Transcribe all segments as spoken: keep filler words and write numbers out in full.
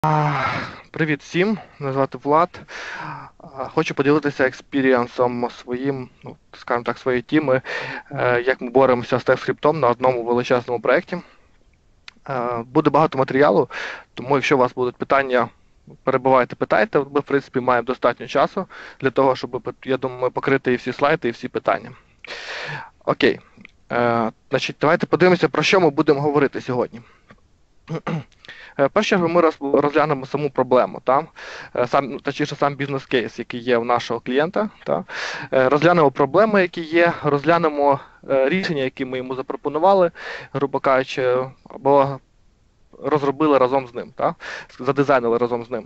А, Привіт всім, мене звати Влад. А, Хочу поділитися експірієнсом своїм, ну, скажімо так, своєї тіми, е, як ми боремося з Typescript на одному величезному проєкті. Е, Буде багато матеріалу, тому якщо у вас будуть питання, перебувайте, питайте. Ми, в принципі, маємо достатньо часу для того, щоб, я думаю, покрити і всі слайди, і всі питання. Окей. Е, Значить, давайте подивимося, про що ми будемо говорити сьогодні. В першу чергу ми розглянемо саму проблему, та? Сам, точніше, сам бізнес-кейс, який є у нашого клієнта. Та? Розглянемо проблеми, які є, розглянемо рішення, які ми йому запропонували, грубо кажучи, або розробили разом з ним, та? Задизайнили разом з ним.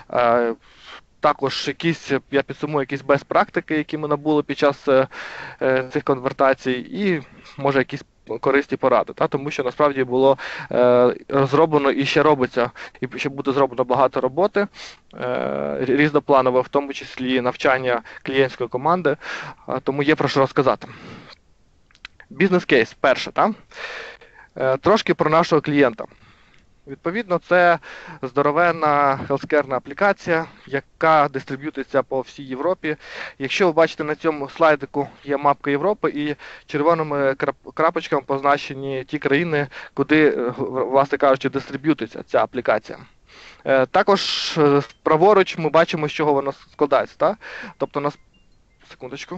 Також якісь, я підсумую якісь бест-практики, які ми набули під час цих конвертацій, і може якісь корисні поради, та? Тому що насправді було е, зроблено і ще робиться, і ще буде зроблено багато роботи, е, різнопланове, в тому числі навчання клієнтської команди, е, тому є про що розказати. Бізнес-кейс, перше, та? Е, трошки про нашого клієнта. Відповідно, це здоровенна хелскерна аплікація, яка дистриб'ютиться по всій Європі. Якщо ви бачите, на цьому слайдику є мапка Європи і червоними крапочками позначені ті країни, куди, власне кажучи, дистриб'ютиться ця аплікація. Також праворуч ми бачимо, з чого вона складається. Так? Тобто, нас... Секундочку.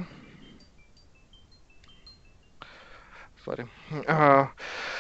Сорі. Ага.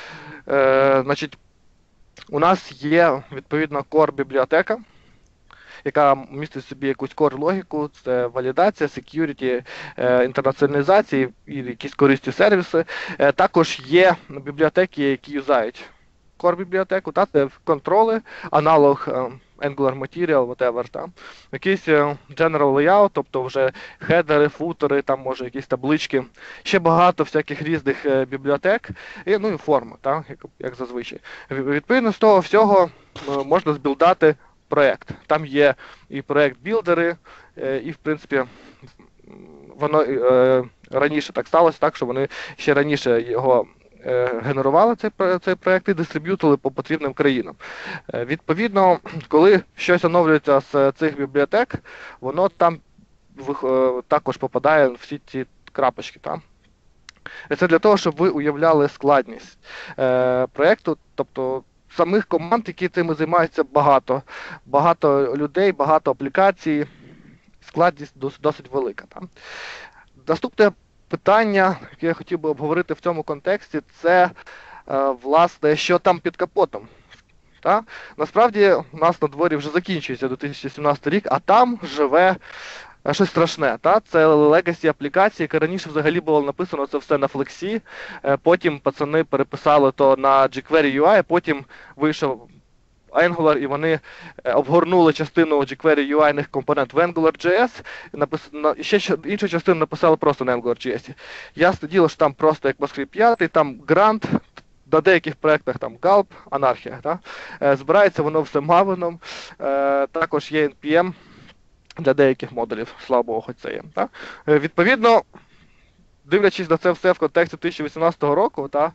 Е, значить, у нас є, відповідно, core-бібліотека, яка містить в собі якусь core-логіку, це валідація, security, інтернаціоналізація і якісь корисні сервіси. Також є бібліотеки, які юзають core-бібліотеку, та це контроли, аналог Angular Material, whatever, там. Якийсь general layout, тобто вже хедери, футери, там може якісь таблички. Ще багато всяких різних бібліотек, і, ну і форми, так, як, як зазвичай. Відповідно з того всього можна збілдати проєкт. Там є і проєкт-білдери, і, в принципі, воно е, раніше так сталося, так, що вони ще раніше його генерували цей, цей проєкт і дистриб'ютили по потрібним країнам. Відповідно, коли щось оновлюється з цих бібліотек, воно там також попадає в всі ці крапочки. Там. Це для того, щоб ви уявляли складність проєкту, тобто самих команд, які цим займаються, багато. Багато людей, багато аплікацій, складність досить, досить велика. Там. Наступне питання, яке я хотів би обговорити в цьому контексті, це, е, власне, що там під капотом. Та? Насправді, у нас на дворі вже закінчується дві тисячі сімнадцятий рік, а там живе щось страшне. Та? Це legacy аплікації, яка раніше взагалі було написано це все на Flexі, е, потім пацани переписали то на jQuery ю ай, потім вийшов Angular, і вони обгорнули частину jQuery ю ай-них компонент в AngularJS, і ще іншу частину написали просто на AngularJS. Ясне діло, що там просто як ECMAScript п'ять, там Grant, на деяких проєктах там Gulp, анархія. Та? Збирається воно все мавином, також є ен пі ем для деяких модулів, слава Богу, хоч це є. Та? Відповідно, дивлячись на це все в контексті дві тисячі вісімнадцятого року, та,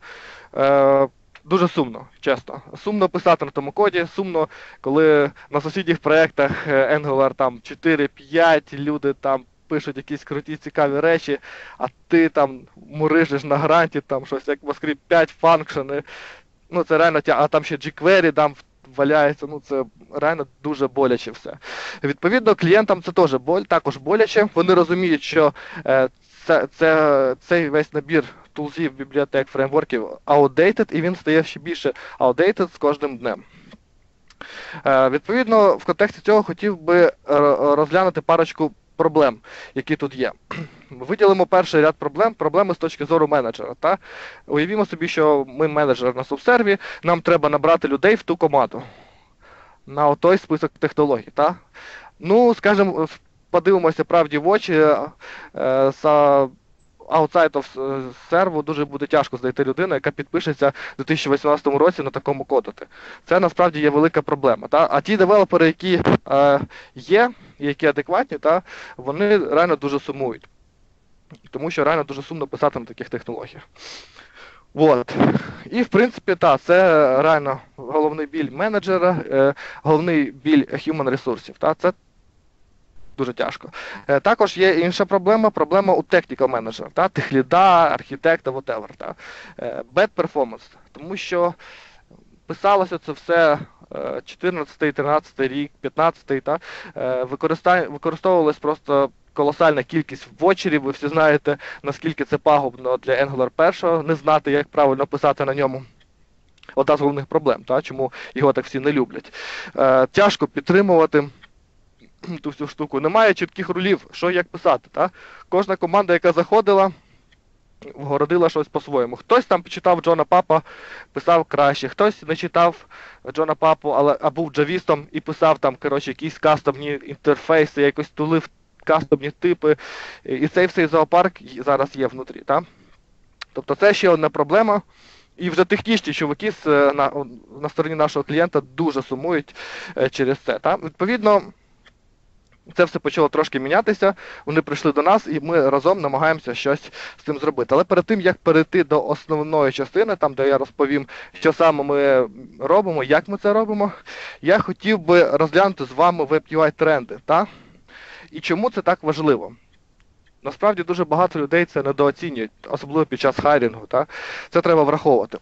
дуже сумно, чесно. Сумно писати на тому коді, сумно, коли на сусідніх проєктах Angular там чотири-п'ять, люди там пишуть якісь круті, цікаві речі, а ти там мурижиш на гранті, там щось як ECMAScript п'ять, фанкшени, ну це реально, а там ще jQuery там валяється, ну це реально дуже боляче все. Відповідно, клієнтам це теж боль, також боляче, вони розуміють, що е, це, це, цей весь набір тулзів, бібліотек, фреймворків outdated, і він стає ще більше outdated з кожним днем. Е, відповідно, в контексті цього хотів би розглянути парочку проблем, які тут є. Виділимо перший ряд проблем, проблеми з точки зору менеджера. Та? Уявімо собі, що ми менеджер на субсерві, нам треба набрати людей в ту команду, на той список технологій. Та? Ну, скажімо, подивимося правді в очі, е, за outside of серву дуже буде тяжко знайти людину, яка підпишеться в дві тисячі вісімнадцятому році на такому кодити. Це насправді є велика проблема. Та? А ті девелопери, які е, є, які адекватні, та, вони реально дуже сумують. Тому що реально дуже сумно писати на таких технологіях. От. І, в принципі, так, це реально головний біль менеджера, е, головний біль human ресурсів. Та, це дуже тяжко. Е, також є інша проблема, проблема у technical менеджера, та, техліда, архітекта, whatever. Та. Е, bad performance. Тому що писалося це все чотирнадцятий, тринадцятий рік, п'ятнадцятий, та, е, використовувалось просто колосальна кількість вочерів, ви всі знаєте, наскільки це пагубно для Angular один, не знати, як правильно писати на ньому. Одна з головних проблем, та, чому його так всі не люблять. Е, тяжко підтримувати ту всю штуку. Немає чітких рулів, що і як писати. Та. Кожна команда, яка заходила, вгородила щось по-своєму. Хтось там читав Джона Папа, писав краще, хтось не читав Джона Папу, але а був джавістом і писав там, коротше, якісь кастомні інтерфейси, якось тулив кастомні типи. І цей всей зоопарк зараз є внутрі. Та? Тобто це ще одна проблема. І вже технічні чуваки на, на стороні нашого клієнта дуже сумують через це. Та? Відповідно, це все почало трошки мінятися, вони прийшли до нас і ми разом намагаємося щось з цим зробити. Але перед тим, як перейти до основної частини, там, де я розповім, що саме ми робимо, як ми це робимо, я хотів би розглянути з вами веб-ю ай-тренди. Та? І чому це так важливо? Насправді дуже багато людей це недооцінюють, особливо під час хайрінгу. Та? Це треба враховувати.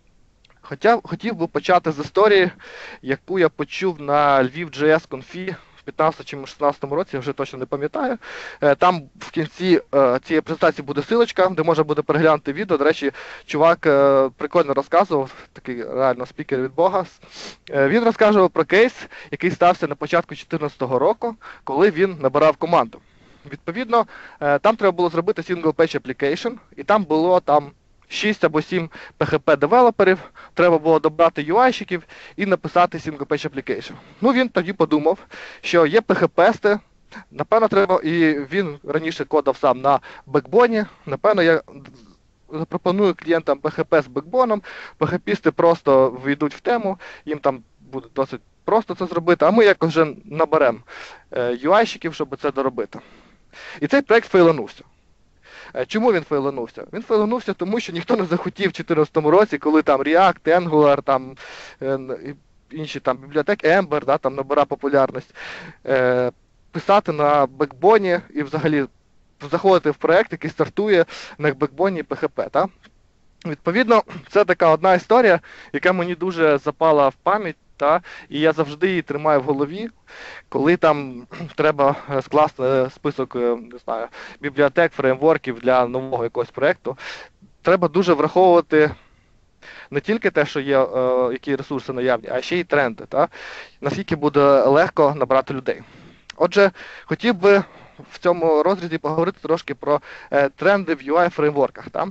Хоча хотів би почати з історії, яку я почув на Lviv.js конфі в п'ятнадцятому чи шістнадцятому році, я вже точно не пам'ятаю. Там в кінці цієї презентації буде силочка, де можна буде переглянути відео. До речі, чувак прикольно розказував, такий реально спікер від Бога. Він розказував про кейс, який стався на початку дві тисячі чотирнадцятого року, коли він набирав команду. Відповідно, там треба було зробити single page application, і там було там шість або сім пі ейч пі-девелоперів, треба було добрати ю ай-щиків і написати single page application. Ну, він тоді подумав, що є пі ейч пі-сти, напевно, треба, і він раніше кодав сам на бекбоні, напевно, я запропоную клієнтам пі ейч пі з бекбоном, пі ейч пісти просто війдуть в тему, їм там буде досить просто це зробити, а ми якось вже наберемо ю ай-щиків, щоб це доробити. І цей проєкт фейланувся. Чому він фейланувся? Він фейланувся, тому що ніхто не захотів в дві тисячі чотирнадцятому році, коли там React, Angular, там, е, інші там бібліотеки, Ember, да, там набира популярність, е, писати на бекбоні і взагалі заходити в проєкт, який стартує на бекбоні пі ейч пі. Та? Відповідно, це така одна історія, яка мені дуже запала в пам'ять. Та? І я завжди її тримаю в голові, коли там треба скласти список, не знаю, бібліотек, фреймворків для нового якогось проєкту. Треба дуже враховувати не тільки те, що є, е, які ресурси наявні, а ще й тренди. Та? Наскільки буде легко набрати людей. Отже, хотів би в цьому розрізі поговорити трошки про е, тренди в ю ай-фреймворках. Та?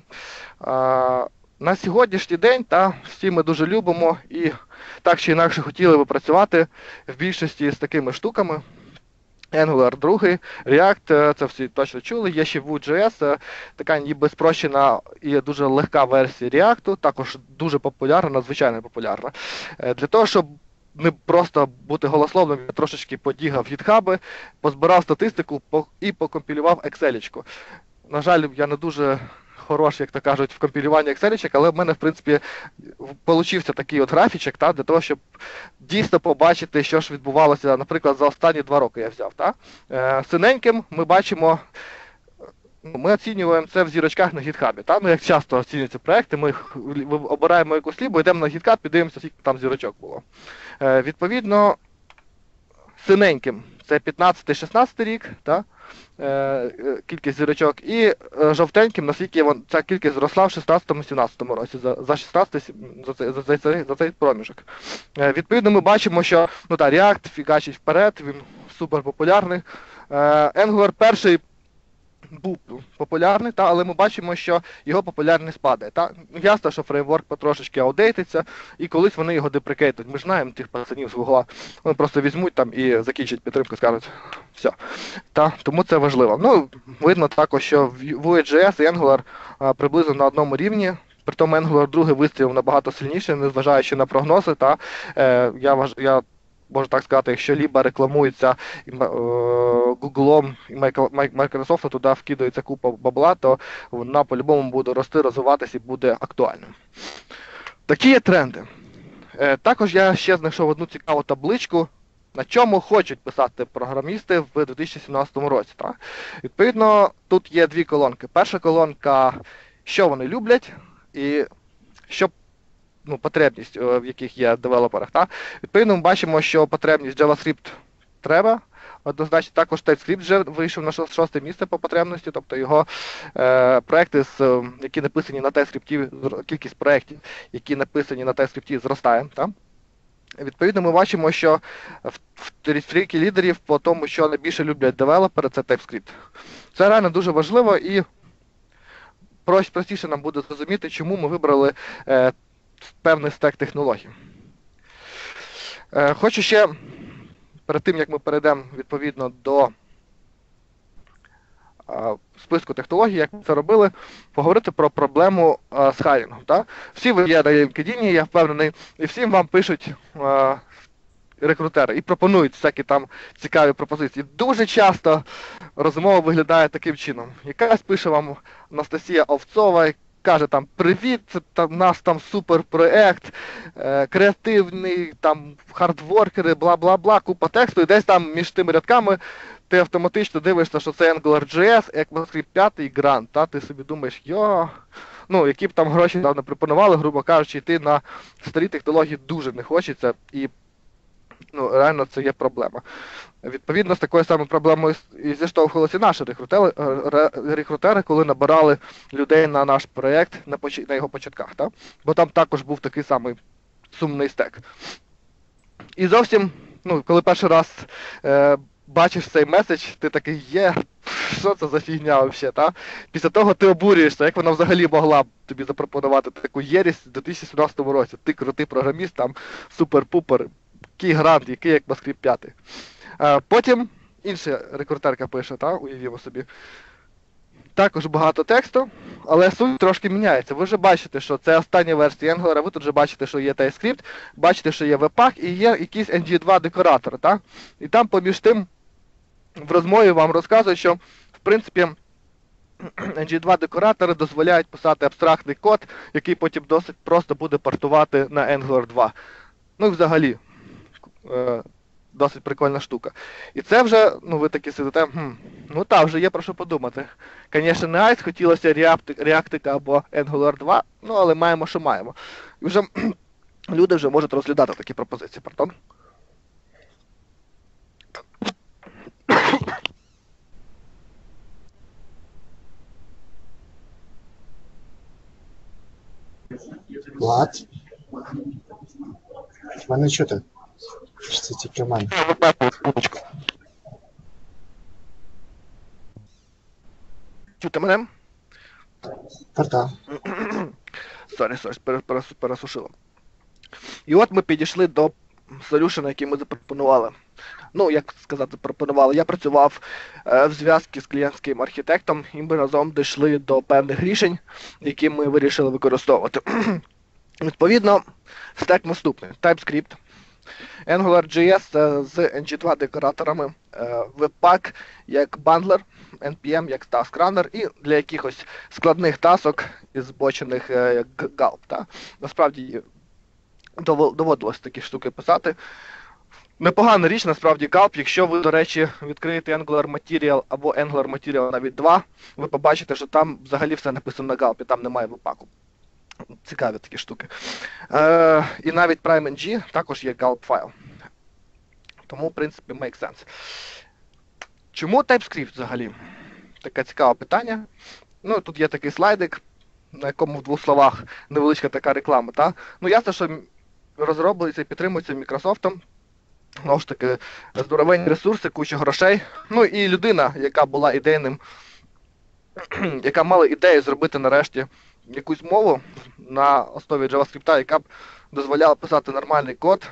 Е, на сьогоднішній день та, всі ми дуже любимо і так чи інакше хотіли би працювати в більшості з такими штуками. Angular два, React, це всі точно чули, є ще Vue.js, така ніби спрощена і дуже легка версія React, також дуже популярна, надзвичайно популярна. Для того, щоб не просто бути голословним, я трошечки подігав гітхаби, позбирав статистику і покомпілював Excel-ечку. На жаль, я не дуже хороший, як то кажуть, в компілюванні Excel-ечок, але в мене, в принципі, получився такий от графічок, та, для того, щоб дійсно побачити, що ж відбувалося, наприклад, за останні два роки я взяв. Та. Е, синеньким ми бачимо, ми оцінюємо це в зірочках на гітхабі. Та. Ну, як часто оцінюються проекти, ми обираємо якусь лібу, йдемо на гітхаб і дивимося, скільки там зірочок було. Е, відповідно, синеньким це п'ятнадцятий-шістнадцятий рік, та, е, кількість зірочок, і е, жовтеньким, наскільки вон, ця кількість зросла в шістнадцятому-сімнадцятому році, за, за шістнадцятий, за цей, за, цей, за цей проміжок. Е, відповідно, ми бачимо, що ну, та, React фігачить вперед, він супер популярний. Е, Angular перший був популярний, та, але ми бачимо, що його популярність падає. Та. Ясно, що фреймворк потрошечки аудейтиться, і колись вони його деприкейтують. Ми ж знаємо тих пацанів з Гугла. Вони просто візьмуть там і закінчать підтримку, скажуть, все. Та, тому це важливо. Ну, видно також, що Vue.js і Angular а, приблизно на одному рівні. Притому Angular два вистрілив набагато сильніше, незважаючи на прогнози. Та, е, я, важ... я можна так сказати, якщо ліба рекламується Гуглом і Microsoft, туди вкидається купа бабла, то вона по-любому буде рости, розвиватися і буде актуальною. Такі є тренди. Також я ще знайшов одну цікаву табличку, на чому хочуть писати програмісти в дві тисячі сімнадцятому році. Так? Відповідно, тут є дві колонки. Перша колонка, що вони люблять, і що, ну, потребність, в яких є девелоперах. Так? Відповідно, ми бачимо, що потребність JavaScript треба. Однозначно, також TypeScript вже вийшов на шосте місце по потребності, тобто його е, проекти, з, які написані на TypeScript, кількість проєктів, які написані на TypeScript, зростає. Так? Відповідно, ми бачимо, що в трійки лідерів по тому, що найбільше люблять девелопери, це TypeScript. Це реально дуже важливо і простіше нам буде зрозуміти, чому ми вибрали е, певний стек технологій. Е, хочу ще, перед тим, як ми перейдемо відповідно до е, списку технологій, як ми це робили, поговорити про проблему е, з хайрінгом. Так? Всі ви є на LinkedIn, я впевнений, і всім вам пишуть е, рекрутери і пропонують всякі там цікаві пропозиції. Дуже часто розмова виглядає таким чином. Якась пише вам Анастасія Овцова, каже там: привіт, це там наш там суперпроект, е, креативний, там хардворкери, бла-бла-бла, купа тексту, і десь там між тими рядками ти автоматично дивишся, що це AngularJS, ECMAScript п'ять і Grant, та ти собі думаєш, йо, ну, які б там гроші там не пропонували, грубо кажучи, йти на старі технології дуже не хочеться, і ну, реально це є проблема. Відповідно, з такою самою проблемою і зіштовхувалися наші рекрутери, рекрутери, коли набирали людей на наш проєкт на, поч... на його початках. Так? Бо там також був такий самий сумний стек. І зовсім, ну, коли перший раз е, бачиш цей меседж, ти такий, є, що це за фігня взагалі, та? Після того ти обурюєшся, як вона взагалі могла б тобі запропонувати таку єрість у дві тисячі сімнадцятому році. Ти крутий програміст, там супер-пупер, який грант, який як ECMAScript п'ять. А потім інша рекрутерка пише, та, уявімо собі. Також багато тексту, але суть трошки міняється. Ви вже бачите, що це остання версія Angular, ви тут вже бачите, що є TypeScript, бачите, що є Webpack і є якийсь ен джі два декоратор. Та? І там поміж тим в розмові вам розказують, що в принципі ен джі два декоратори дозволяють писати абстрактний код, який потім досить просто буде портувати на Angular два. Ну і взагалі, е, досить прикольна штука. І це вже, ну ви такі сидите, хм, ну так, вже є про що подумати. Звісно, не Ice, хотілося React або Angular два, ну але маємо, що маємо. І вже люди вже можуть розглядати такі пропозиції, пардон. Влад? Мене чути? Чи це тільки в мене? Чути мене? Так. Сорі, сорі, пересушило. І от ми підійшли до солюшена, який ми запропонували. Ну, як сказати, пропонували. Я працював е, в зв'язку з клієнтським архітектом, і ми разом дійшли до певних рішень, які ми вирішили використовувати. Відповідно, стек наступний. TypeScript, AngularJS з ен джі два декораторами, Webpack як бандлер, ен пі ем як task runner і для якихось складних тасок із збочених як галп. Та? Насправді доводилось такі штуки писати. Непогана річ, насправді, галп. Якщо ви, до речі, відкриєте Angular Material або Angular Material навіть два, ви побачите, що там взагалі все написано на галпі, там немає Webpack. Цікаві такі штуки. Е, і навіть PrimeNG також є галп файл. Тому, в принципі, make sense. Чому TypeScript взагалі? Таке цікаве питання. Ну, тут є такий слайдик, на якому в двох словах невеличка така реклама. Та? Ну, ясно, що розроблюється і підтримується Microsoft. Знову ж таки, здоровенні ресурси, куча грошей. Ну, і людина, яка була ідейним, яка мала ідею зробити нарешті якусь мову на основі JavaScript, яка б дозволяла писати нормальний код,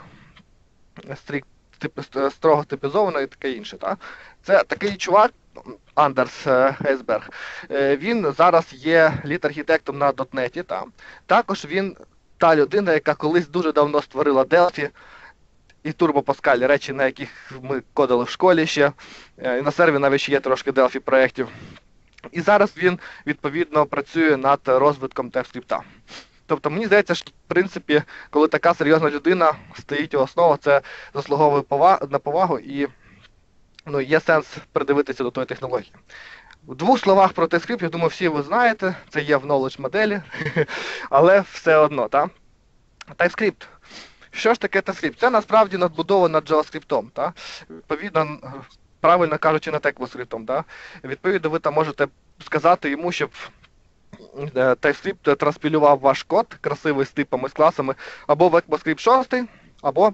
строго типізований і таке інше. Та? Це такий чувак, Андерс Гейсберг, він зараз є лід-архітектом на .NET. Та? Також він та людина, яка колись дуже давно створила Delphi, і Turbo Pascal, речі, на яких ми кодили в школі ще. І на сервері навіть ще є трошки Delphi проєктів. І зараз він, відповідно, працює над розвитком Typescript. Тобто, мені здається, що, в принципі, коли така серйозна людина стоїть у основу, це заслуговує поваг... на повагу і ну, є сенс придивитися до тої технології. В двох словах про Typescript, я думаю, всі ви знаєте, це є в knowledge моделі, але все одно, так? Typescript. Що ж таке Typescript? Це насправді надбудова над JavaScript, так? Відповідно, правильно кажучи, над ECMAScript, так? Відповідно, ви там можете сказати йому, щоб Typescript транспілював ваш код, красивий з типами, з класами, або в ECMAScript шість, або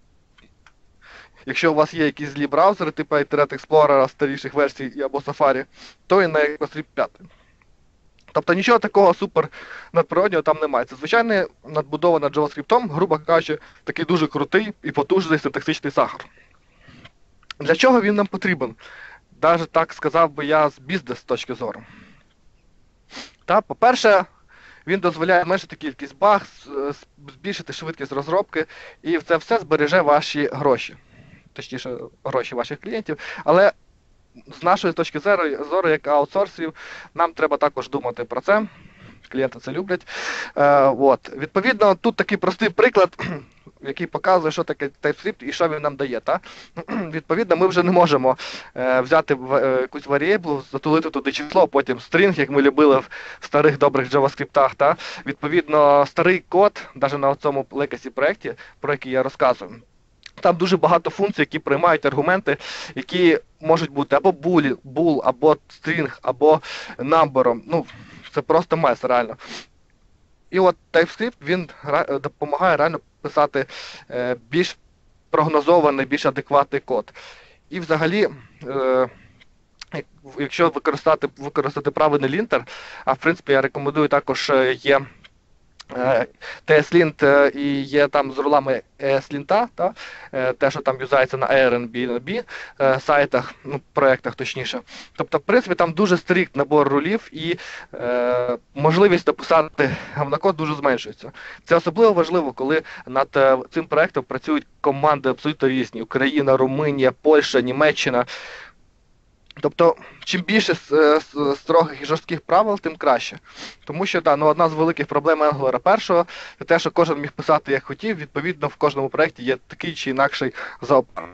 якщо у вас є якісь злі браузери, типу Internet Explorer старіших версій або Safari, то і на ECMAScript п'ять. Тобто нічого такого супер надприроднього там немає. Це звичайно надбудована JavaScript, грубо кажучи, такий дуже крутий і потужний синтаксичний сахар. Для чого він нам потрібен? Навіть так сказав би я з бізнес точки зору. Та, по-перше, він дозволяє зменшити кількість баг, збільшити швидкість розробки, і це все збереже ваші гроші. Точніше, гроші ваших клієнтів. Але з нашої точки зору, як аутсорсів, нам треба також думати про це. Клієнти це люблять. Е, от. Відповідно, тут такий простий приклад, який показує, що таке TypeScript і що він нам дає. Та? Відповідно, ми вже не можемо е, взяти в, е, якусь варієблу, затулити туди число, потім стрінг, як ми любили в старих добрих JavaScript. Та? Відповідно, старий код, навіть на цьому legacy проєкті, про який я розказую, там дуже багато функцій, які приймають аргументи, які можуть бути або булі, bool, або string, або number. Ну, це просто мес, реально. І от TypeScript, він допомагає реально писати е, більш прогнозований, більш адекватний код. І взагалі, е, якщо використати, використати правильний лінтер, а в принципі я рекомендую також є ті ес-лінт і є там з рулами і ес-лінта, та? Те, що там юзається на Airbnb сайтах, ну, проєктах точніше. Тобто, в принципі, там дуже стрикт набор рулів і е, можливість написати говнокод дуже зменшується. Це особливо важливо, коли над цим проєктом працюють команди абсолютно різні. Україна, Румунія, Польща, Німеччина. Тобто, чим більше строгих і жорстких правил, тим краще. Тому що да, ну, одна з великих проблем Angular першого – це те, що кожен міг писати як хотів, відповідно в кожному проєкті є такий чи інакший зоопарк.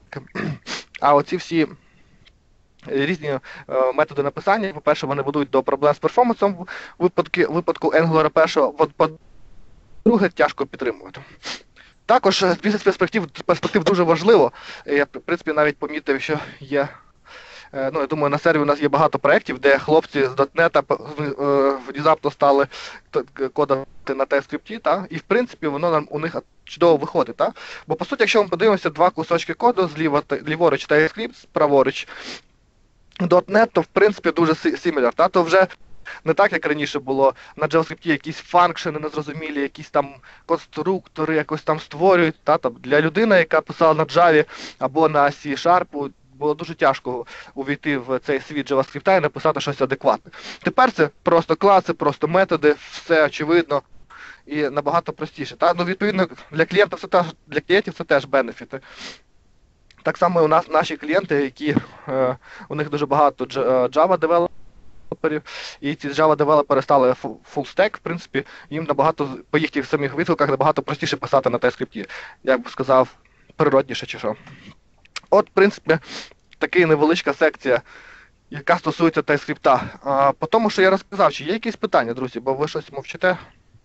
А оці всі різні е, методи написання, по-перше, вони ведуть до проблем з перформансом в випадку, випадку Angular першого, по-друге, тяжко підтримувати. Також з бізнес-перспектив перспектив дуже важливо, я, в принципі, навіть помітив, що є. Ну, я думаю, на сервері у нас є багато проєктів, де хлопці з дотнета внезапно стали кодати на TypeScript, та? І в принципі воно нам у них чудово виходить. Та? Бо по суті, якщо ми подивимося два кусочки коду, зліва, ліворуч TypeScript, праворуч .NET, то в принципі дуже similar, та? То вже не так, як раніше було, на JavaScript якісь фанкшени незрозумілі, якісь там конструктори якось там створюють. Та? Тобто для людини, яка писала на Java або на C-Sharp, було дуже тяжко увійти в цей світ JavaScript і написати щось адекватне. Тепер це просто класи, просто методи, все очевидно і набагато простіше. Та? Ну, відповідно, для клієнтів це теж, для клієнтів це теж бенефіти. Так само у нас наші клієнти, які, е, у них дуже багато Java-девелоперів, і ці Java-девелопери стали full-stack, в принципі, їм набагато, по їхніх самих відгуках, набагато простіше писати на TypeScript, як би сказав, природніше чи що. От, в принципі, така невеличка секція, яка стосується TypeScript. А, по тому, що я розказав, чи є якісь питання, друзі, бо ви щось мовчите?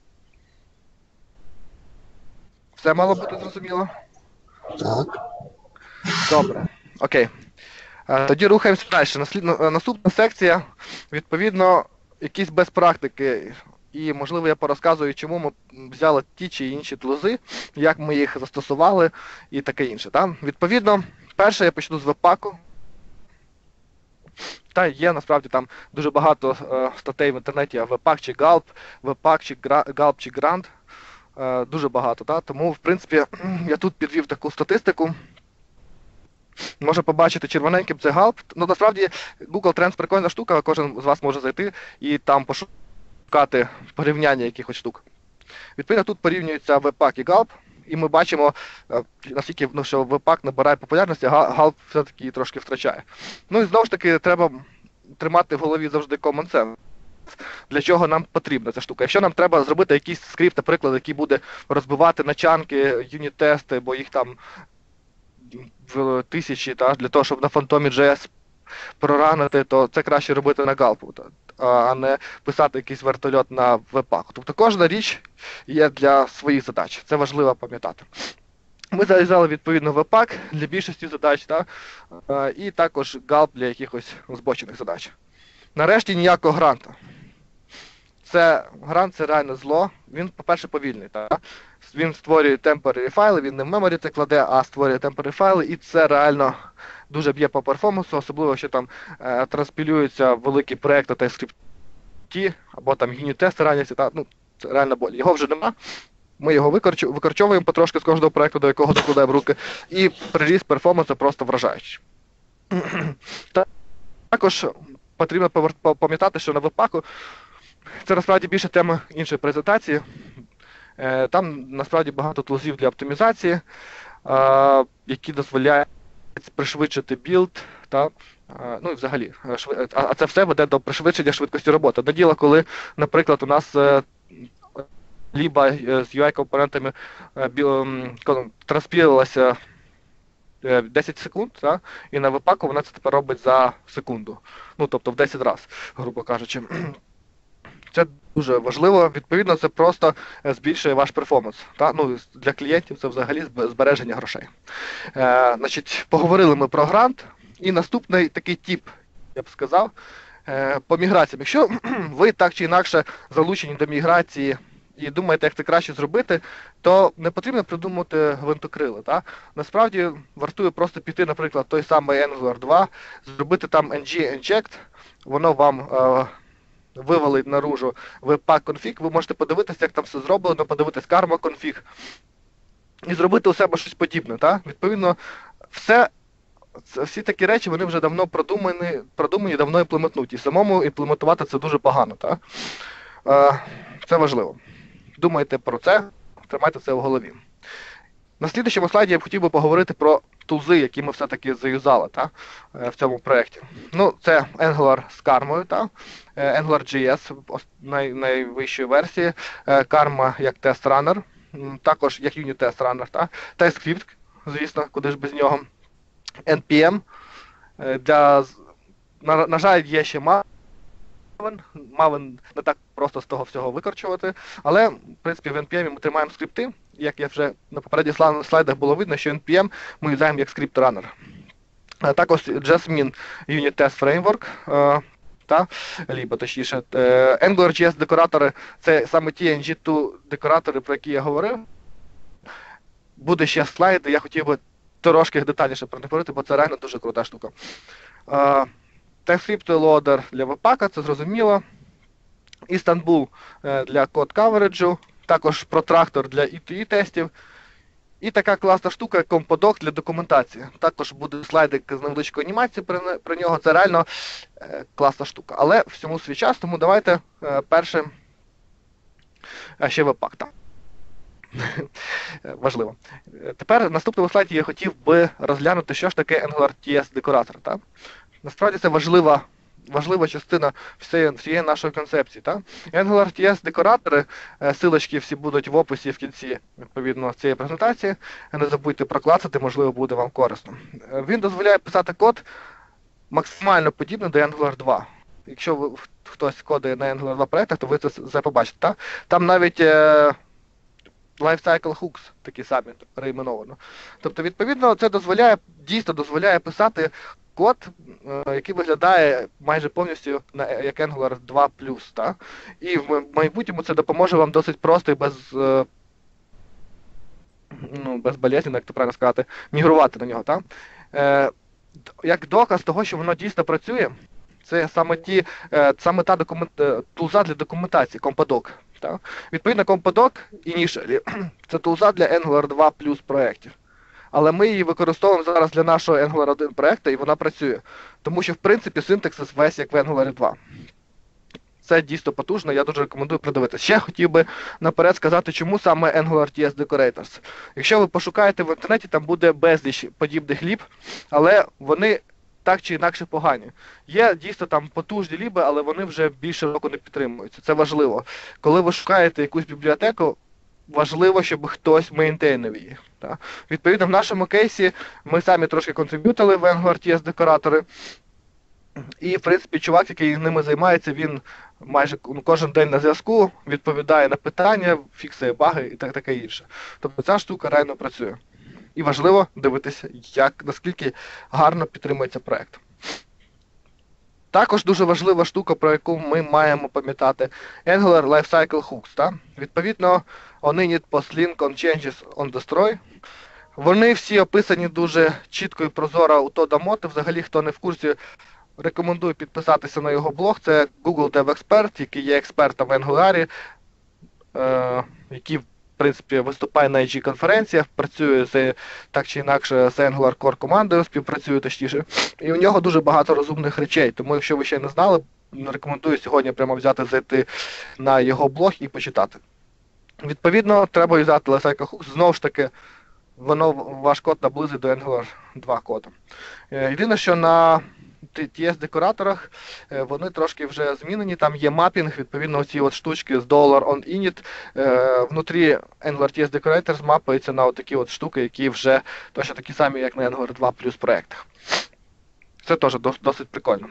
Все мало бути зрозуміло? Так. Добре, окей. А, тоді рухаємося далі. Наслід... Наступна секція, відповідно, якісь безпрактики. І, можливо, я порозказую, чому ми взяли ті чи інші тулзи, як ми їх застосували і таке інше. Так? Відповідно, перше я почну з веб-паку. Та є, насправді, там дуже багато е, статей в інтернеті, а веб-пак чи галп, веб-пак чи галп чи грант. Е, дуже багато. Та? Тому, в принципі, я тут підвів таку статистику. Можна побачити червоненьким це галп. Ну, насправді, Google Trends прикольна штука, кожен з вас може зайти і там пошукати порівняння якихось штук. Відповідно, тут порівнюються веб-пак і галп. І ми бачимо, наскільки ну, що веб-пак набирає популярності, а галп все-таки її трошки втрачає. Ну і знову ж таки, треба тримати в голові завжди common sense. Для чого нам потрібна ця штука? Якщо нам треба зробити якийсь скрипт, наприклад, який буде розбивати начанки, юніт-тести, бо їх там в тисячі, та, для того, щоб на Phantom.js проранити, то це краще робити на галпу, а не писати якийсь вертольот на веб-пак. Тобто кожна річ є для своїх задач. Це важливо пам'ятати. Ми зав'язали відповідно веб-пак для більшості задач, та, і також галп для якихось збочених задач. Нарешті ніякого гранта. Це, грант – це реально зло. Він, по-перше, повільний. Та? Він створює temporary файли, він не в меморі це кладе, а створює temporary файли, і це реально дуже б'є по перформансу, особливо, що там е, транспілюються великі проекти Typescript, або там юніт-тести раняться, та? Ну, це реально боль. Його вже нема. Ми його викорчу, викорчовуємо потрошки з кожного проекту, до якого докладаємо руки, і приріст перформансу просто вражаючий. Також потрібно пам'ятати, що на веб-паку це насправді більше тема іншої презентації. Там насправді багато тулзів для оптимізації, які дозволяють пришвидшити білд, та, ну і взагалі, а це все веде до пришвидшення швидкості роботи. До діла, коли, наприклад, у нас ліба з ю ай-компонентами транспілилася десять секунд, та, і на веб-паку вона це тепер робить за секунду. Ну, тобто в десять разів, грубо кажучи. Це дуже важливо. Відповідно, це просто збільшує ваш перформанс. Та? Ну, для клієнтів це взагалі збереження грошей. Е, значить, поговорили ми про грант. І наступний такий тип, я б сказав, е, по міграціям. Якщо ви так чи інакше залучені до міграції і думаєте, як це краще зробити, то не потрібно придумувати гвинтокрили. Та? Насправді, вартує просто піти, наприклад, той самий Angular два, зробити там ng-inject, воно вам е, вивалить наружу webpack config, ви можете подивитися, як там все зроблено, подивитись karma config і зробити у себе щось подібне. Та? Відповідно, все, всі такі речі, вони вже давно продумані, продумані, давно імплементують. І самому імплементувати це дуже погано. Та? Це важливо. Думайте про це, тримайте це в голові. На слідчому слайді я б хотів би поговорити про тулзи, які ми все-таки заюзали, та, в цьому проєкті. Ну, це Angular з кармою, та, Angular.js най, найвищої версії, Karma як тест-ранер, також як юніт-тест-ранер, та, Typescript, звісно, куди ж без нього, ен пі ем, для, на, на жаль, є ще Maven, Maven не так просто з того всього викорчувати, але, в принципі, в ен пі ем ми тримаємо скрипти. Як я вже на попередніх слайдах було видно, що ен пі ем ми юзаємо як скрипт-ранер. Також Jasmine Unit Test Framework, та, либо, точніше, Angular.js декоратори, це саме ті ен джі два декоратори, про які я говорив. Буде ще слайди, я хотів би трошки детальніше про них говорити, бо це реально дуже крута штука. Typescript Loader для веб-пака, це зрозуміло. Istanbul для код-кавереджу. Також протрактор для і ту і-тестів. І така класна штука, як комподок для документації. Також буде слайдик з невеличкою анімацією про, про нього. Це реально е, класна штука. Але всьому свій час, тому давайте е, перше а ще веб-пак. Так. Важливо. Тепер на наступному слайді я хотів би розглянути, що ж таке Angular.js декоратор. Так? Насправді це важлива важлива частина всієї, всієї нашої концепції. Та? Angular.js декоратори, силочки всі будуть в описі в кінці, відповідно, цієї презентації. Не забудьте проклацати, можливо, буде вам корисно. Він дозволяє писати код максимально подібний до Angular два. Якщо ви, хтось кодає на Angular два проєктах, то ви це, це побачите. Та? Там навіть е, lifecycle hooks такі самі переіменовано. Тобто, відповідно, це дозволяє, дійсно дозволяє писати код, який виглядає майже повністю як Angular два плюс. Та? І в майбутньому це допоможе вам досить просто і без, ну, безболезненно, як то правильно сказати, мігрувати на нього. Та? Як доказ того, що воно дійсно працює, це саме, ті, саме та документ, тулза для документації, комподок. Та? Відповідно, комподок Initially – це тулза для Angular два плюс проєктів. Але ми її використовуємо зараз для нашого Angular один проєкту, і вона працює. Тому що, в принципі, синтаксис весь як в Angular два. це дійсно потужно, я дуже рекомендую придивитися. Ще хотів би наперед сказати, чому саме AngularJS Decorators. Якщо ви пошукаєте в інтернеті, там буде безліч подібних ліб, але вони так чи інакше погані. Є дійсно там потужні ліби, але вони вже більше року не підтримуються. Це важливо. Коли ви шукаєте якусь бібліотеку, важливо, щоб хтось мейнтейнив її. Так? Відповідно, в нашому кейсі ми самі трошки контриб'ютили в AngularJS декоратори. І, в принципі, чувак, який ними займається, він майже кожен день на зв'язку, відповідає на питання, фіксує баги і так, таке інше. Тобто ця штука реально працює. І важливо дивитися, як, наскільки гарно підтримується проект. Також дуже важлива штука, про яку ми маємо пам'ятати, Angular Lifecycle Hooks. Так? Відповідно, on init, post link, on changes, on destroy. Вони всі описані дуже чітко і прозоро у Тода Моти. Взагалі, хто не в курсі, рекомендую підписатися на його блог. Це Google Dev Expert, який є експертом в Angular, е, який, в принципі, виступає на ай джі-конференціях, працює з, так чи інакше з Angular Core командою, співпрацює точніше. І у нього дуже багато розумних речей. Тому, якщо ви ще не знали, рекомендую сьогодні прямо взяти, зайти на його блог і почитати. Відповідно, треба юзати Lifecycle Hooks. Знову ж таки, воно ваш код наблизить до Angular два коду. Єдине, що на ті ес-декораторах вони трошки вже змінені, там є мапінг, відповідно ці от штучки з dollar on init внутрі AngularJS Decorators мапаються на такі от штуки, які вже точно такі самі, як на Angular два плюс проєктах. Це теж досить прикольно.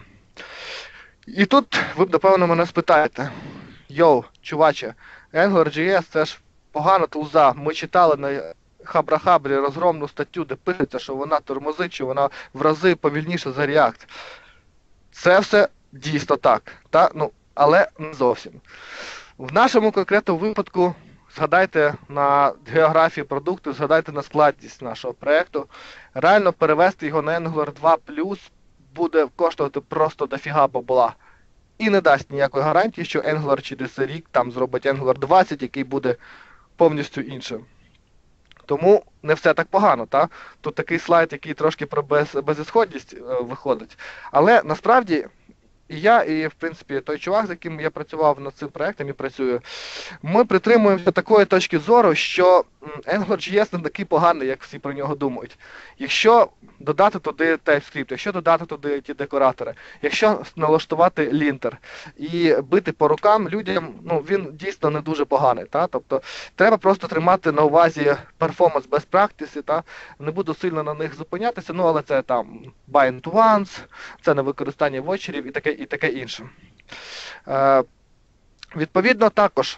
І тут ви, напевно, мене спитаєте: йоу, чуваче, AngularJS це ж погана тулза, ми читали на Хабра-Хабрі розгромну статтю, де пишеться, що вона тормозить, що вона в рази повільніша за React. Це все дійсно так, та? Ну, але не зовсім. В нашому конкретному випадку згадайте на географії продукту, згадайте на складність нашого проєкту. Реально перевести його на Angular два плюс буде коштувати просто дофіга бабла. І не дасть ніякої гарантії, що Angular через рік там зробить Angular двадцять, який буде повністю іншим. Тому не все так погано, та? Тут такий слайд, який трошки про без, безісходність е, виходить. Але насправді і я, і в принципі той чувак, з яким я працював над цим проєктом і працюю, ми притримуємося такої точки зору, що AngularJS не такий поганий, як всі про нього думають. Якщо додати туди Typescript, якщо додати туди ті декоратори, якщо налаштувати лінтер і бити по рукам людям, ну він дійсно не дуже поганий. Та? Тобто треба просто тримати на увазі performance best practices, та? Не буду сильно на них зупинятися, ну але це там bind once, це не використання вочерів і таке, і таке інше. Е, відповідно, також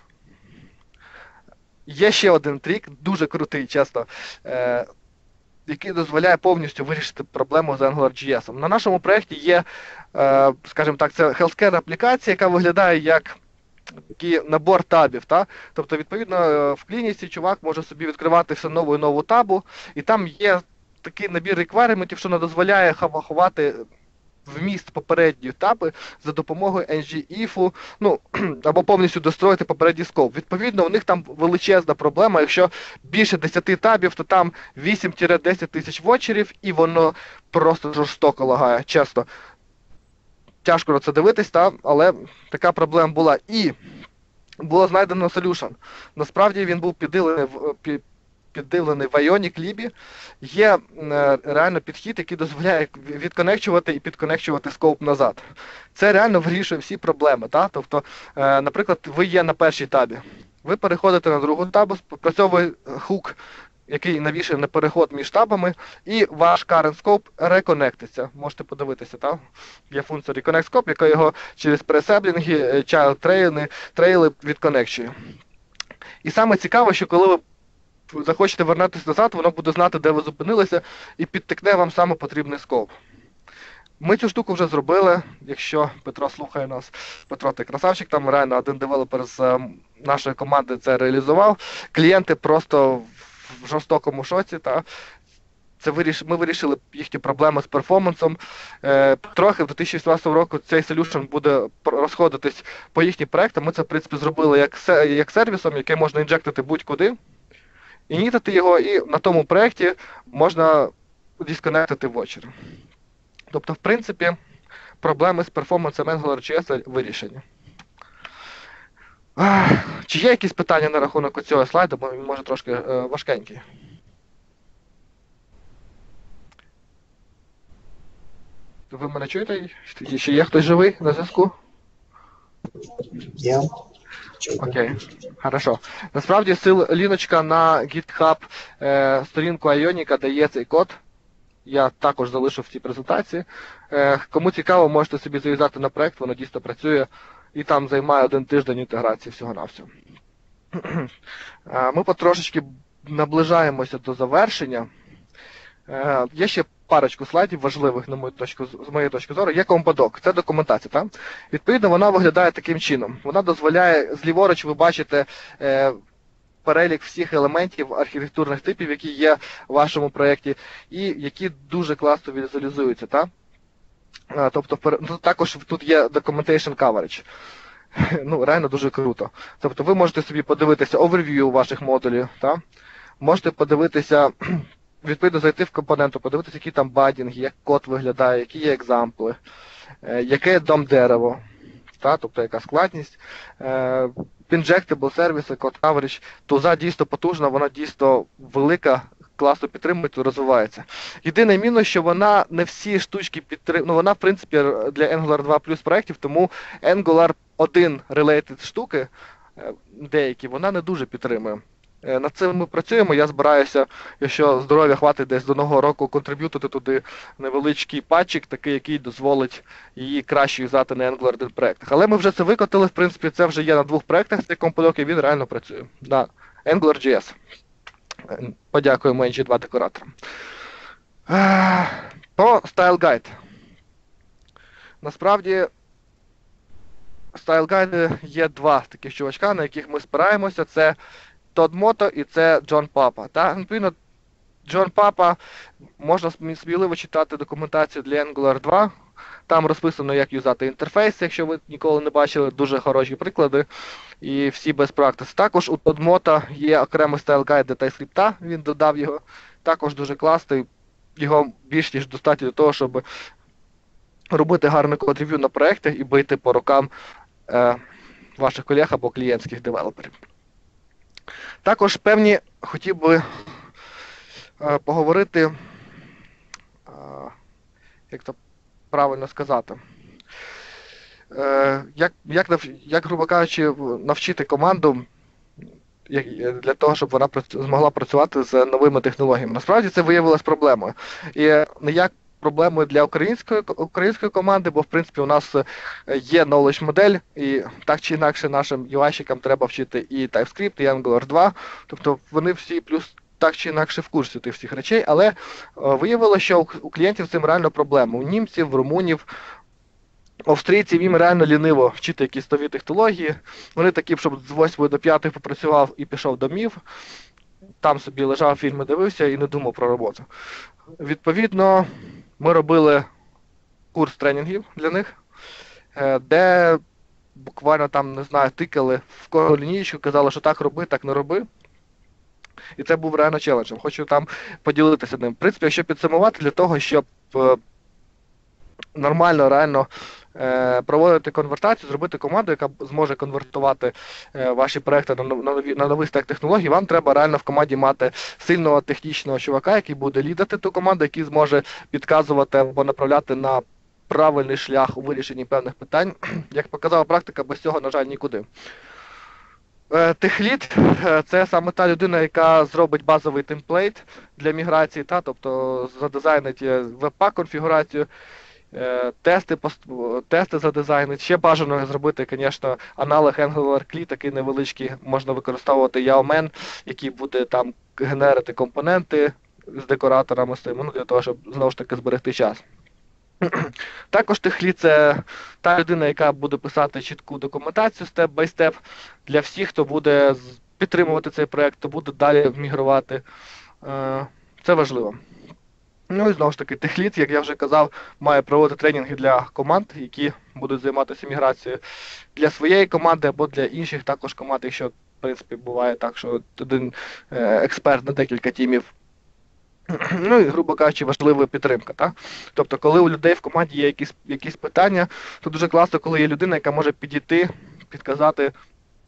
є ще один трік, дуже крутий, чесно, е, який дозволяє повністю вирішити проблему з AngularJS. На нашому проєкті є, е, скажімо так, це healthcare аплікація, яка виглядає як такий набор табів. Та? Тобто, відповідно, в клініці чувак може собі відкривати все нову і нову табу, і там є такий набір реквайрементів, що не дозволяє ховати вміст попередньої таби за допомогою ен джі іф, ну, або повністю достроїти попередній скоп. Відповідно, у них там величезна проблема, якщо більше десяти табів, то там вісім-десять тисяч вочерів, і воно просто жорстоко лагає, чесно. Тяжко на це дивитись, та? Але така проблема була. І було знайдено solution. Насправді він був піддивлений в піддивлений в Ionic Lib. Є е, реально підхід, який дозволяє відконекчувати і підконекчувати скоп назад. Це реально вирішує всі проблеми. Та? Тобто, е, наприклад, ви є на першій табі. Ви переходите на другу табу, спрацьовує хук, який навішує на переход між табами, і ваш current scope реконектиться. Можете подивитися, так? Є функція reconnect scope, яка його через пресеблінги, child трейли, трейли відконекчує. І саме цікаво, що коли ви захочете вернутися назад, воно буде знати, де ви зупинилися, і підтикне вам саме потрібний скоп. Ми цю штуку вже зробили, якщо Петро слухає нас. Петро, ти красавчик, там реально один девелопер з нашої команди це реалізував. Клієнти просто в жорстокому шоці. Та? Це виріш... Ми вирішили їхні проблеми з перформансом. Е, трохи в дві тисячі вісімнадцятому року цей solution буде розходитись по їхнім проектам. Ми це, в принципі, зробили як, як сервісом, який можна інжектити будь-куди. Інітити його, і на тому проєкті можна дисконектити вочер. Тобто, в принципі, проблеми з перформансом AngularJS вирішені. Ах, Чи є якісь питання на рахунок цього слайду, бо він може трошки е, важкенький. Ви мене чуєте? Чи є хтось живий на зв'язку? Є. Чути. Окей, хорошо. Насправді сил ліночка на GitHub е, сторінку Ionic дає цей код. Я також залишу в цій презентації. Е, кому цікаво, можете собі зав'язати на проект, воно дійсно працює і там займає один тиждень інтеграції всього-навсього. Е, ми потрошечки наближаємося до завершення. Е, є ще парочку слайдів важливих, на мою точку, з моєї точки зору. Є комподок, це документація. Так? Відповідно, вона виглядає таким чином. Вона дозволяє, зліворуч ви бачите е, перелік всіх елементів архітектурних типів, які є в вашому проєкті, і які дуже класно візуалізуються. Так? Е, тобто, ну, також тут є documentation coverage. Ну, реально дуже круто. Тобто ви можете собі подивитися overview ваших модулів, так? Можете подивитися, відповідно зайти в компоненту, подивитися, які там бадінги, як код виглядає, які є екзампли, е, яке дом-дерево, та, тобто яка складність, е, injectable сервіси, код coverage, туза дійсно потужна, вона дійсно велика, класно підтримує і розвивається. Єдиний мінус, що вона не всі штучки підтримує, ну вона в принципі для Angular два плюс проєктів, тому Angular один related штуки, е, деякі, вона не дуже підтримує. Над цим ми працюємо, я збираюся, якщо здоров'я хватить десь до нового року, контриб'ютити туди невеличкий патчик, такий, який дозволить її краще юзати на Angular один проєктах. Але ми вже це викотили, в принципі, це вже є на двох проєктах, цей комподок, і він реально працює. На Angular.js. Подякуємо ен джі два декораторам. По Style Guide. Насправді, Style Guide є два таких чувачка, на яких ми спираємося. Це Тодд Мото і це Джон Папа. Та, відповідно, Джон Папа, можна сміливо читати документацію для Angular два. Там розписано, як юзати інтерфейс, якщо ви ніколи не бачили, дуже хороші приклади. І всі без практиси. Також у Тодд Мото є окремий стайл-гайд для TypeScript, він додав його. Також дуже класний. Його більш ніж достатньо для того, щоб робити гарний код-рев'ю на проєктах і бити по рукам е, ваших колег або клієнтських девелоперів. Також певні хотів би е, поговорити, е, як це правильно сказати, е, як, як, як, грубо кажучи, навчити команду як, для того, щоб вона змогла працювати з новими технологіями. Насправді це виявилось проблемою. І не як проблемою для української, української команди, бо в принципі у нас є knowledge модель, і так чи інакше нашим ю ай-щикам треба вчити і TypeScript, і Angular два, тобто вони всі плюс так чи інакше в курсі тих всіх речей, але виявилося, що у клієнтів з цим реально проблема. У німців, в румунів, австрійців їм реально ліниво вчити якісь нові технології. Вони такі, щоб з восьмої до п'ятої попрацював і пішов до МІВ, там собі лежав, фільми дивився і не думав про роботу. Відповідно, ми робили курс тренінгів для них, де буквально там, не знаю, тикали в кожну лінійку, казали, що так роби, так не роби. І це був реально челенджем. Хочу там поділитися ним. В принципі, якщо підсумувати, для того, щоб нормально, реально е, проводити конвертацію, зробити команду, яка зможе конвертувати е, ваші проекти на, на, нові, на новий стек технологій, вам треба реально в команді мати сильного технічного чувака, який буде лідати ту команду, який зможе підказувати або направляти на правильний шлях у вирішенні певних питань. Як показала практика, без цього, на жаль, нікуди. Техлід – це саме та людина, яка зробить базовий темплейт для міграції, та, тобто задизайнить веб-пак-конфігурацію, тести, тести задизайнить. Ще бажано зробити, звісно, аналог Angular-клі, такий невеличкий, можна використовувати ей ю ем, який буде там генерити компоненти з декораторами, ну, для того, щоб знову ж таки зберегти час. Також техлід – це та людина, яка буде писати чітку документацію степ-бай-степ для всіх, хто буде підтримувати цей проєкт, хто буде далі мігрувати. Це важливо. Ну і знову ж таки, техлід, як я вже казав, має проводити тренінги для команд, які будуть займатися міграцією для своєї команди або для інших також команд, якщо, в принципі, буває так, що один експерт на декілька тімів. Ну і, грубо кажучи, важлива підтримка. Так? Тобто, коли у людей в команді є якісь, якісь питання, то дуже класно, коли є людина, яка може підійти, підказати,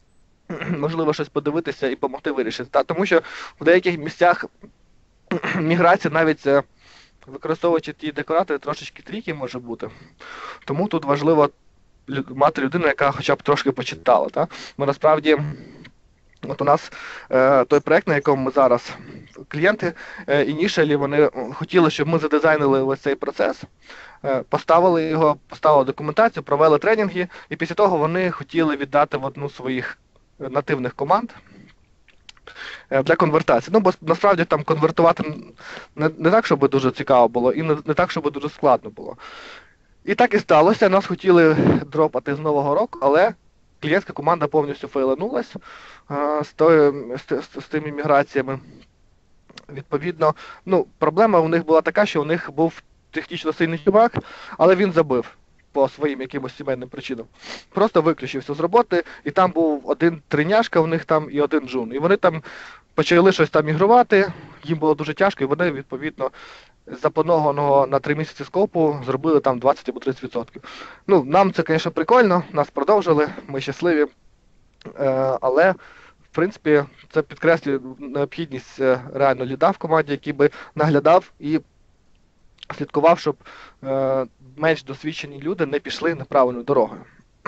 можливо, щось подивитися і допомогти вирішити. Та? Тому що в деяких місцях міграція навіть е, використовуючи ті декоратори, трошечки тріки може бути. Тому тут важливо лю- мати людину, яка хоча б трошки почитала. Та? Бо насправді, от у нас е, той проект, на якому ми зараз, клієнти е, інішалі, вони хотіли, щоб ми задизайнили ось цей процес, е, поставили його, поставили документацію, провели тренінги, і після того вони хотіли віддати в одну з своїх нативних команд е, для конвертації. Ну, бо насправді там конвертувати не, не так, щоб дуже цікаво було, і не, не так, щоб дуже складно було. І так і сталося. Нас хотіли дропати з Нового року, але клієнтська команда повністю фейланулась е, з, тою, з, з, з тими міграціями. Відповідно, ну, проблема у них була така, що у них був технічно сильний чувак, але він забив по своїм якимось сімейним причинам. Просто виключився з роботи, і там був один триняшка у них там і один джун. І вони там почали щось там ігрувати, їм було дуже тяжко, і вони, відповідно, з запланованого на три місяці скопу зробили там двадцять або тридцять відсотків. Ну, нам це, звісно, прикольно, нас продовжили, ми щасливі, е, але в принципі, це підкреслює необхідність е, реально ліда в команді, який би наглядав і слідкував, щоб е, менш досвідчені люди не пішли неправильною дорогою.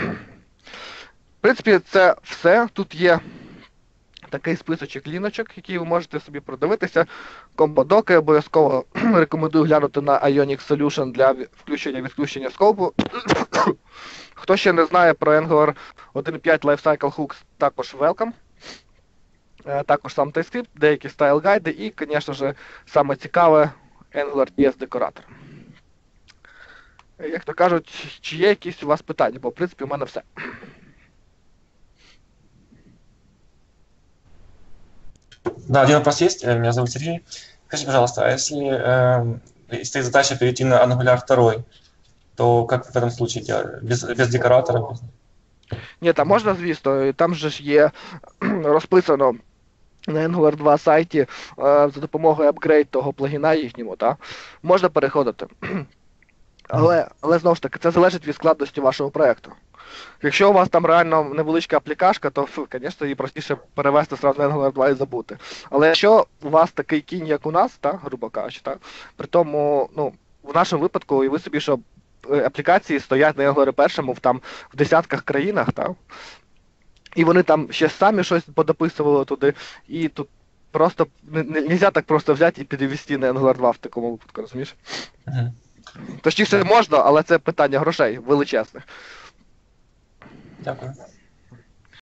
В принципі, це все. Тут є такий списочок ліночок, який ви можете собі продивитися. Комподоки обов'язково рекомендую глянути на Ionic Solution для включення-відключення скопу. Хто ще не знає про Angular один крапка п'ять Lifecycle Hooks, також welcome. Також сам Typescript, деякі стайл-гайди і, звісно ж, саме цікаве Angular ті ес декоратор. Як то кажуть, чи є якісь у вас питання? Бо, в принципі, у мене все. Да, один вопрос есть. Э, Меня зовут Сергей. Скажите, пожалуйста, а если э, стоит задача перейти на Angular два, то как в этом случае делать? Без, без декоратора? Без... Ні, там можна, звісно, там же ж є розписано на Angular два сайті е, за допомогою апгрейд того плагіна їхньому, та? Можна переходити. Але, але знову ж таки, це залежить від складності вашого проєкту. Якщо у вас там реально невеличка аплікашка, то, звісно, її простіше перевести сразу на Angular два і забути. Але якщо у вас такий кінь, як у нас, та, грубо кажучи, та, при тому, ну, в нашому випадку, уяви собі, що аплікації стоять на Angular першому в, там, в десятках країнах, та, і вони там ще самі щось подописували туди, і тут просто не, не можна так просто взяти і підвести на Angular два в такому випадку, розумієш? Мгм. Точніше можна, але це питання грошей величезних. Дякую.